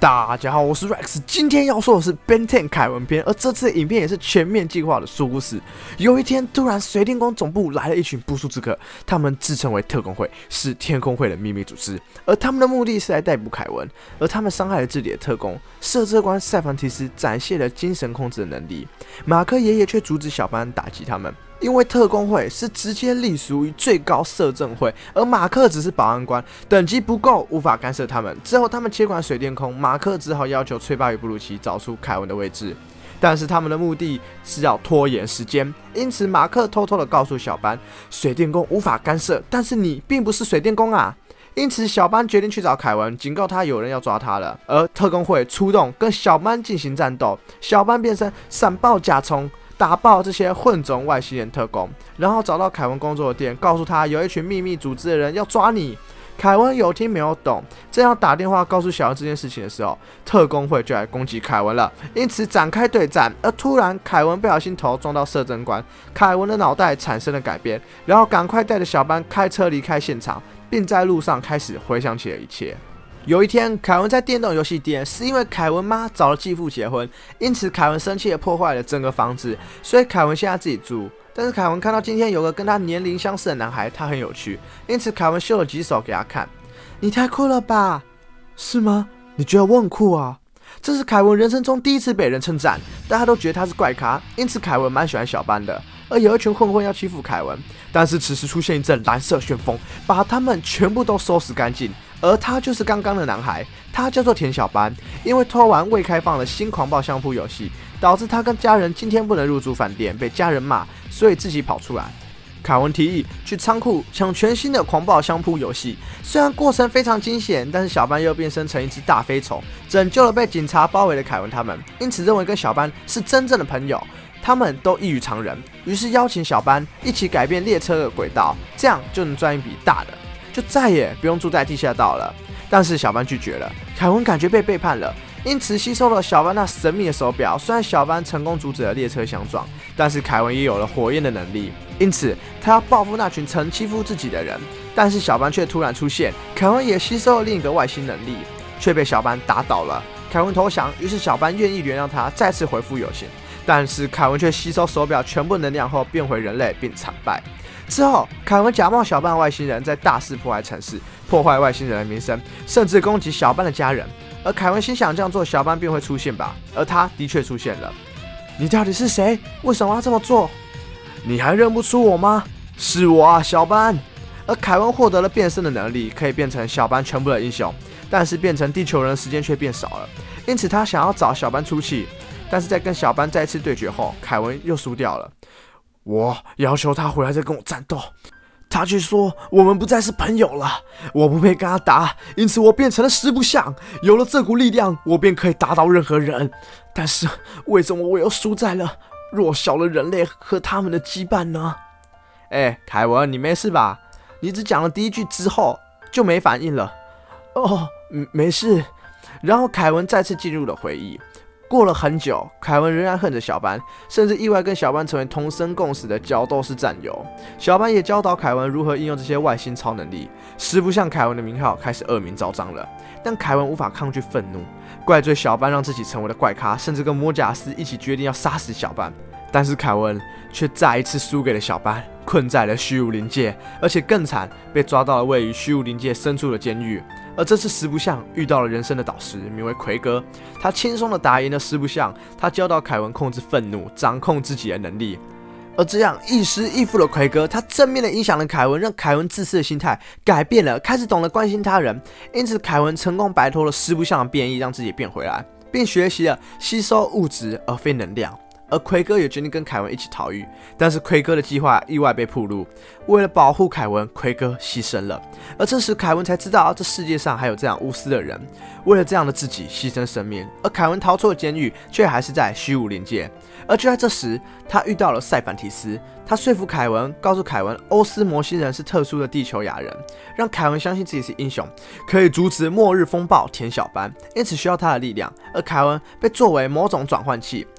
大家好，我是 Rex， 今天要说的是 Ben 10凯文篇，而这次的影片也是全面计划的说故事。有一天，突然水电工总部来了一群不速之客，他们自称为特工会，是天空会的秘密组织，而他们的目的是来逮捕凯文。而他们伤害了这里的特工，摄政官塞凡提斯展现了精神控制的能力，马克爷爷却阻止小班打击他们。因为特工会是直接隶属于最高摄政会，而马克只是保安官，等级不够，无法干涉他们。之后他们接管水电空，马克只好要求崔巴与布鲁奇找出凯文的位置，但是他们的目的是要拖延时间，因此马克偷偷的告诉小班，水电工无法干涉，但是你并不是水电工啊。因此，小班决定去找凯文，警告他有人要抓他了。而特工会出动，跟小班进行战斗。小班变身闪爆甲虫，打爆这些混种外星人特工，然后找到凯文工作的店，告诉他有一群秘密组织的人要抓你。凯文有听没有懂，正要打电话告诉小恩这件事情的时候，特工会就来攻击凯文了，因此展开对战。而突然，凯文不小心头撞到摄政官，凯文的脑袋产生了改变，然后赶快带着小班开车离开现场，并在路上开始回想起了一切。有一天，凯文在电动游戏店，是因为凯文妈找了继父结婚，因此凯文生气的破坏了整个房子，所以凯文现在自己住。但是凯文看到今天有个跟他年龄相似的男孩，他很有趣，因此凯文秀了几手给他看。你太酷了吧？是吗？你觉得我很酷啊？这是凯文人生中第一次被人称赞，大家都觉得他是怪咖，因此凯文蛮喜欢小班的。而有一群混混要欺负凯文，但是此时出现一阵蓝色旋风，把他们全部都收拾干净。而他就是刚刚的男孩，他叫做田小班，因为偷玩未开放的新狂暴相扑游戏，导致他跟家人今天不能入住饭店，被家人骂，所以自己跑出来。凯文提议去仓库抢全新的狂暴相扑游戏，虽然过程非常惊险，但是小班又变身成一只大飞虫，拯救了被警察包围的凯文他们，因此认为跟小班是真正的朋友。他们都异于常人，于是邀请小班一起改变列车的轨道，这样就能赚一笔大的，就再也不用住在地下道了。但是小班拒绝了，凯文感觉被背叛了，因此吸收了小班那神秘的手表。虽然小班成功阻止了列车相撞，但是凯文也有了火焰的能力，因此他要报复那群曾欺负自己的人。但是小班却突然出现，凯文也吸收了另一个外星能力，却被小班打倒了。凯文投降，于是小班愿意原谅他，再次恢复友情。但是凯文却吸收手表全部能量后变回人类并惨败。之后，凯文假冒小班的外星人，在大肆破坏城市，破坏外星人的名声，甚至攻击小班的家人。而凯文心想这样做，小班便会出现吧？而他的确出现了。你到底是谁？为什么要这么做？你还认不出我吗？是我啊，小班。而凯文获得了变身的能力，可以变成小班全部的英雄，但是变成地球人的时间却变少了，因此他想要找小班出气。但是在跟小班再次对决后，凯文又输掉了。我要求他回来再跟我战斗，他却说我们不再是朋友了。我不配跟他打，因此我变成了十不像。有了这股力量，我便可以打倒任何人。但是为什么我又输在了弱小的人类和他们的羁绊呢？凯文，你没事吧？你只讲了第一句之后就没反应了。哦，没事。然后凯文再次进入了回忆。过了很久，凯文仍然恨着小班，甚至意外跟小班成为同生共死的角斗士战友。小班也教导凯文如何应用这些外星超能力，十不像凯文的名号开始恶名昭彰了。但凯文无法抗拒愤怒，怪罪小班让自己成为了怪咖，甚至跟魔贾斯一起决定要杀死小班。但是凯文却再一次输给了小班，困在了虚无灵界，而且更惨，被抓到了位于虚无灵界深处的监狱。而这次十不像遇到了人生的导师，名为奎哥，他轻松的打赢了十不像，他教导凯文控制愤怒，掌控自己的能力。而这样亦师亦父的奎哥，他正面的影响了凯文，让凯文自私的心态改变了，开始懂得关心他人。因此凯文成功摆脱了十不像的变异，让自己变回来，并学习了吸收物质而非能量。而奎哥也决定跟凯文一起逃狱，但是奎哥的计划意外被暴露，为了保护凯文，奎哥牺牲了。而这时凯文才知道，这世界上还有这样无私的人，为了这样的自己牺牲生命。而凯文逃出了监狱，却还是在虚无灵界。而就在这时，他遇到了塞凡提斯，他说服凯文，告诉凯文欧斯魔星人是特殊的地球亚人，让凯文相信自己是英雄，可以阻止末日风暴田小班，因此需要他的力量。而凯文被作为某种转换器，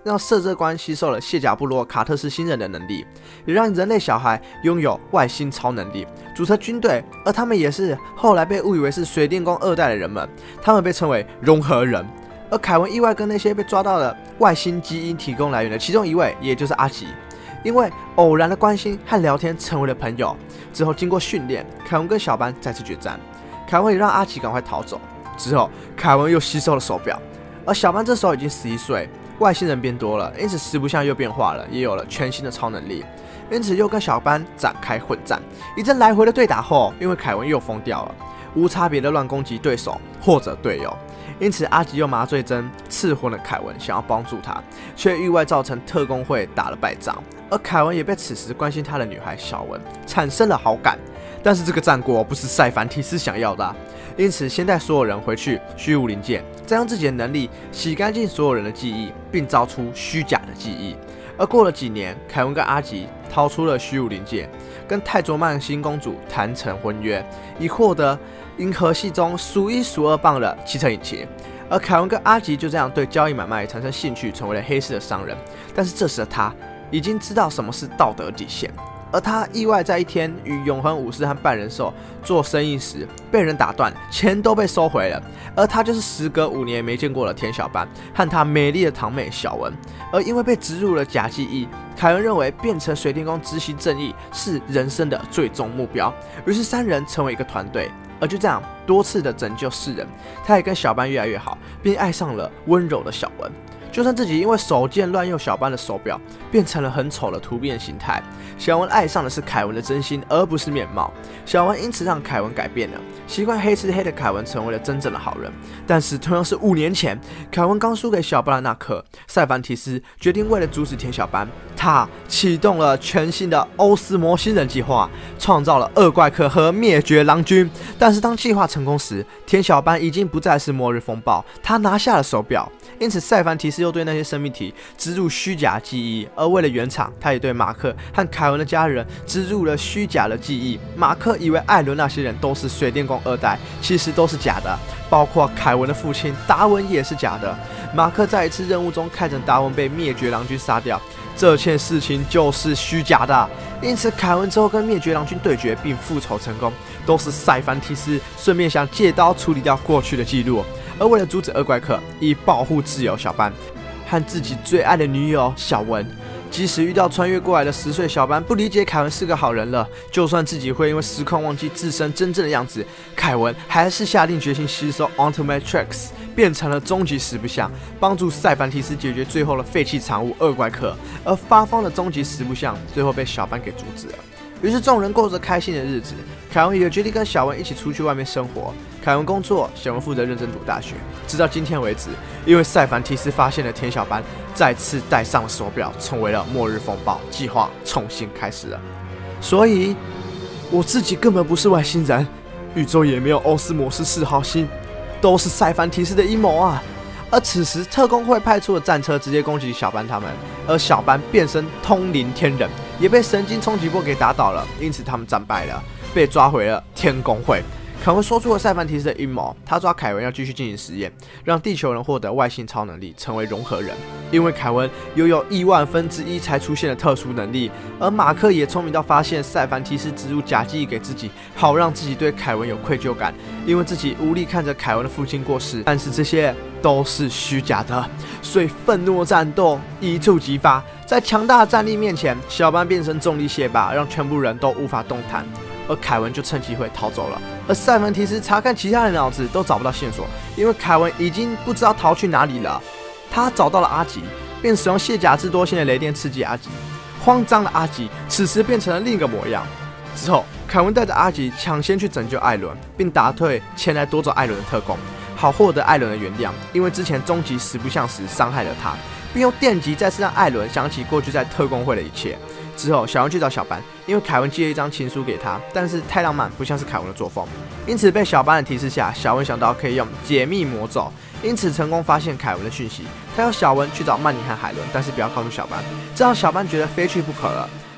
让摄政官吸收了谢甲部落卡特斯星人的能力，也让人类小孩拥有外星超能力，组成军队。而他们也是后来被误以为是水电工2代的人们，他们被称为融合人。而凯文意外跟那些被抓到的外星基因提供来源的其中一位，也就是阿吉，因为偶然的关心和聊天成为了朋友。之后经过训练，凯文跟小班再次决战，凯文也让阿吉赶快逃走。之后凯文又吸收了手表，而小班这时候已经11岁，外星人变多了，因此十不像又变化了，也有了全新的超能力，因此又跟小班展开混战。一阵来回的对打后，因为凯文又疯掉了，无差别的乱攻击对手或者队友，因此阿吉用麻醉针刺昏了凯文，想要帮助他，却意外造成特工会打了败仗。而凯文也被此时关心他的女孩小文产生了好感，但是这个战果不是塞凡提斯想要的因此先带所有人回去虚无灵界，再用自己的能力洗干净所有人的记忆，并造出虚假的记忆。而过了几年，凯文跟阿吉逃出了虚无灵界，跟泰卓曼星公主谈成婚约，以获得银河系中数1数2棒的汽车引擎。而凯文跟阿吉就这样对交易买卖产生兴趣，成为了黑市的商人。但是这时的他已经知道什么是道德底线，而他意外在一天与永恒武士和半人兽做生意时被人打断，钱都被收回了。而他就是时隔5年没见过的田小班和他美丽的堂妹小文。而因为被植入了假记忆，凯文认为变成水电工执行正义是人生的最终目标，于是3人成为一个团队。而就这样多次的拯救世人，他也跟小班越来越好，并爱上了温柔的小文。就算自己因为手贱乱用小班的手表，变成了很丑的突变形态，小文爱上的是凯文的真心，而不是面貌。小文因此让凯文改变了，习惯黑吃黑的凯文成为了真正的好人。但是同样是5年前，凯文刚输给小班的那刻，塞凡提斯决定为了阻止田小班，他启动了全新的欧斯摩星人计划，创造了恶怪客和灭绝狼军。但是当计划成功时，田小班已经不再是末日风暴，他拿下了手表。因此塞凡提斯又对那些生命体植入虚假记忆，而为了圆场，他也对马克和凯文的家人植入了虚假的记忆。马克以为艾伦那些人都是水电工2代，其实都是假的，包括凯文的父亲达文也是假的。马克在一次任务中看着达文被灭绝狼军杀掉，这件事情就是虚假的。因此凯文之后跟灭绝狼军对决并复仇成功，都是塞凡提斯顺便想借刀处理掉过去的记录。而为了阻止恶怪客，以保护自由小班和自己最爱的女友小文，即使遇到穿越过来的10岁小班不理解凯文是个好人了，就算自己会因为时空忘记自身真正的样子，凯文还是下定决心吸收 Ultimatrix， 变成了终极10不像，帮助塞凡提斯解决最后的废弃产物恶怪客。而发疯的终极10不像最后被小班给阻止了。于是众人过着开心的日子，凯文也决定跟小文一起出去外面生活。凯文工作，小文负责认真读大学。直到今天为止，因为塞凡提斯发现了田小班再次戴上了手表，成为了末日风暴，计划重新开始了。所以我自己根本不是外星人，宇宙也没有欧斯摩斯4号星，都是塞凡提斯的阴谋啊！而此时特工会派出了战车直接攻击小班他们，而小班变身通灵天人，也被神经冲击波给打倒了，因此他们战败了，被抓回了天工会。凯文说出了塞凡提斯的阴谋，他抓凯文要继续进行实验，让地球人获得外星超能力，成为融合人。因为凯文拥有1/1000才出现的特殊能力，而马克也聪明到发现塞凡提斯植入假记忆给自己，好让自己对凯文有愧疚感，因为自己无力看着凯文的父亲过世，但是这些都是虚假的，所以愤怒的战斗一触即发。在强大的战力面前，小班变成重力蟹堡，让全部人都无法动弹。而凯文就趁机会逃走了，而塞凡提斯查看其他人的脑子都找不到线索，因为凯文已经不知道逃去哪里了。他找到了阿吉，并使用卸甲至多星的雷电刺激阿吉。慌张的阿吉此时变成了另一个模样。之后，凯文带着阿吉抢先去拯救艾伦，并打退前来夺走艾伦的特工，好获得艾伦的原谅，因为之前终极10不像时伤害了他，并用电击再次让艾伦想起过去在特工会的一切。之后，小文去找小班，因为凯文寄了一张情书给他，但是太浪漫，不像是凯文的作风，因此被小班的提示下，小文想到可以用解密魔咒，因此成功发现凯文的讯息。他要小文去找曼妮和海伦，但是不要告诉小班，这让小班觉得非去不可了。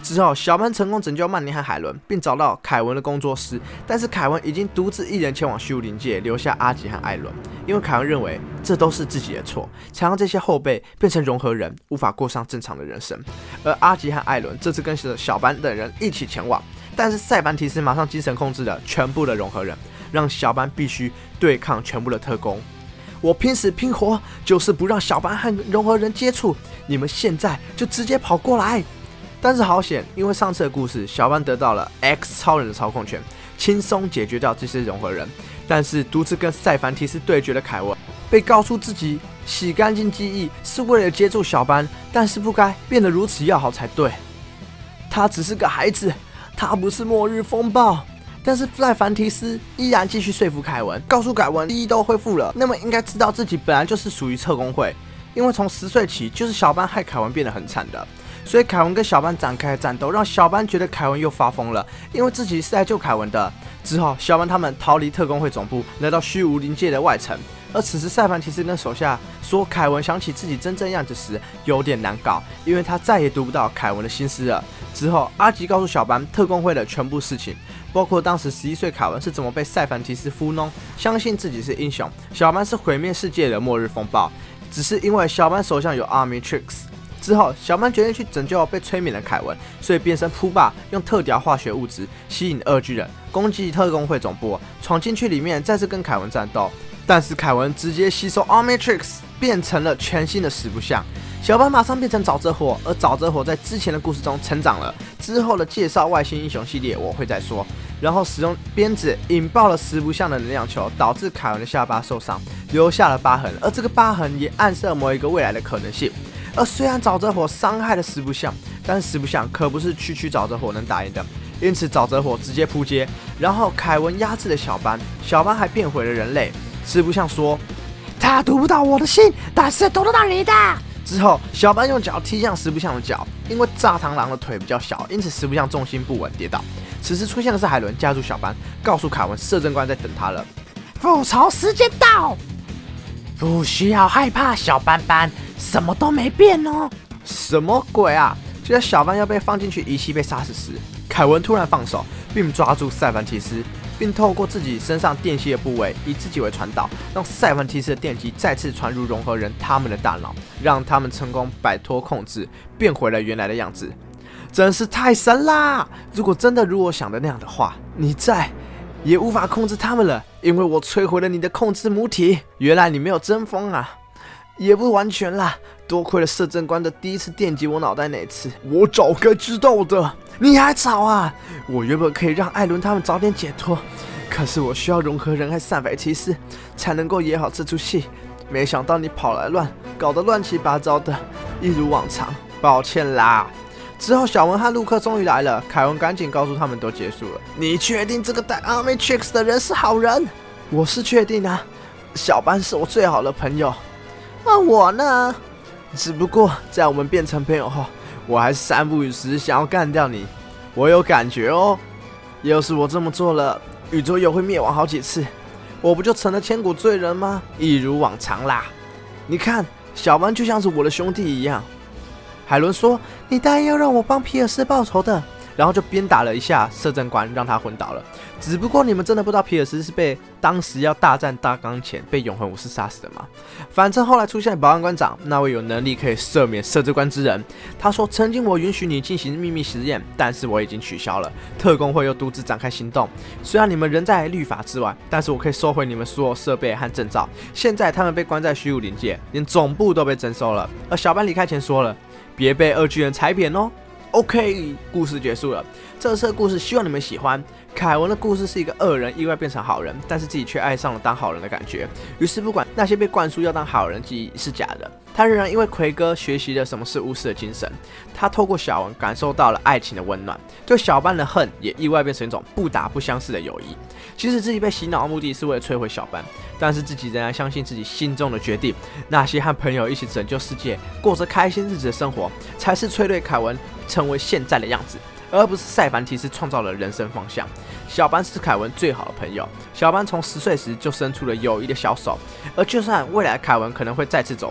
之后，小班成功拯救曼妮和海伦，并找到凯文的工作室，但是凯文已经独自一人前往虚无灵界，留下阿吉和艾伦。因为凯文认为这都是自己的错，才让这些后辈变成融合人，无法过上正常的人生。而阿吉和艾伦这次跟着小班等人一起前往，但是塞凡提斯马上精神控制了全部的融合人，让小班必须对抗全部的特工。我拼死拼活就是不让小班和融合人接触，你们现在就直接跑过来！但是好险，因为上次的故事，小班得到了 X 超人的操控权，轻松解决掉这些融合人。但是独自跟塞凡提斯对决的凯文，被告诉自己洗干净记忆是为了接住小班，但是不该变得如此要好才对。他只是个孩子，他不是末日风暴。但是塞凡提斯依然继续说服凯文，告诉凯文记忆都恢复了，那么应该知道自己本来就是属于特工会，因为从10岁起就是小班害凯文变得很惨的。所以凯文跟小班展开战斗，让小班觉得凯文又发疯了，因为自己是来救凯文的。之后，小班他们逃离特工会总部，来到虚无灵界的外层。而此时，塞凡提斯跟手下说，凯文想起自己真正样子时有点难搞，因为他再也读不到凯文的心思了。之后，阿吉告诉小班特工会的全部事情，包括当时11岁凯文是怎么被塞凡提斯糊弄，相信自己是英雄，小班是毁灭世界的末日风暴，只是因为小班手上有 Omnitrix。之后，小班决定去拯救被催眠的凯文，所以变身扑霸，用特调化学物质吸引恶巨人，攻击特工会总部，闯进去里面再次跟凯文战斗。但是凯文直接吸收 Omnitrix， 变成了全新的10部像。小班马上变成沼泽火，而沼泽火在之前的故事中成长了。之后的介绍外星英雄系列我会再说。然后使用鞭子引爆了10部像的能量球，导致凯文的下巴受伤，留下了疤痕，而这个疤痕也暗示了某一个未来的可能性。而虽然沼泽火伤害了10部像，但是10部像可不是区区沼泽火能打赢的，因此沼泽火直接扑街。然后凯文压制了小班，小班还变回了人类。10部像说：“他读不到我的心，但是读得到你的。”之后，小班用脚踢向10部像的脚，因为炸螳螂的腿比较小，因此10部像重心不稳跌倒。此时出现的是海伦，加入小班，告诉凯文摄政官在等他了。复仇时间到！不需要害怕，小班班，什么都没变哦。什么鬼啊！就在小班要被放进去仪器被杀死时，凯文突然放手，并抓住塞凡提斯，并透过自己身上电吸的部位，以自己为传导，让塞凡提斯的电击再次传入融合人他们的大脑，让他们成功摆脱控制，变回了原来的样子。真是太神啦！如果真的如我想的那样的话，你在也无法控制他们了，因为我摧毁了你的控制母体。原来你没有真风啊！也不完全啦，多亏了摄政官的第一次电击我脑袋那次，我早该知道的。你还早啊！我原本可以让艾伦他们早点解脱，可是我需要融合人和塞凡提斯才能够演好这出戏。没想到你跑来搞得乱七八糟的，一如往常。抱歉啦。之后，小文和陆克终于来了，凯文赶紧告诉他们都结束了。你确定这个带 Omnitrix 的人是好人？我是确定啊，小班是我最好的朋友。而我呢？只不过在我们变成朋友后，我还是3不5时想要干掉你。我有感觉哦，要是我这么做了，宇宙又会灭亡好几次，我不就成了千古罪人吗？一如往常啦。你看，小班就像是我的兄弟一样。海伦说：“你答应要让我帮皮尔斯报仇的。”然后就鞭打了一下摄政官，让他昏倒了。只不过你们真的不知道皮尔斯是被当时要大战大纲前被永恒武士杀死的吗？反正后来出现保安官长，那位有能力可以赦免摄政官之人。他说：“曾经我允许你进行秘密实验，但是我已经取消了。特工会又独自展开行动。虽然你们仍在律法之外，但是我可以收回你们所有设备和证照。现在他们被关在虚无灵界，连总部都被征收了。”而小班离开前说了：“别被恶巨人踩扁哦。” OK， 故事结束了。这次的故事希望你们喜欢。凯文的故事是一个恶人意外变成好人，但是自己却爱上了当好人的感觉。于是不管那些被灌输要当好人记忆是假的，他仍然因为奎哥学习了什么是巫师的精神。他透过小文感受到了爱情的温暖，对小班的恨也意外变成一种不打不相识的友谊。即使自己被洗脑的目的是为了摧毁小班，但是自己仍然相信自己心中的决定。那些和朋友一起拯救世界、过着开心日子的生活，才是催泪凯文成为现在的样子，而不是塞凡提斯创造了人生方向。小班是凯文最好的朋友，小班从10岁时就伸出了友谊的小手，而就算未来凯文可能会再次走完，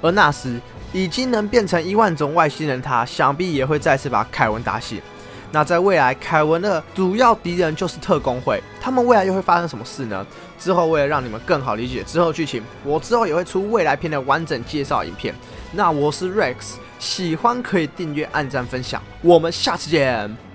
而那时已经能变成1万种外星人他，想必也会再次把凯文打醒。那在未来，凯文的主要敌人就是特工会，他们未来又会发生什么事呢？之后为了让你们更好理解之后剧情，我之后也会出未来篇的完整介绍影片。那我是 Rex， 喜欢可以订阅、按赞、分享，我们下次见。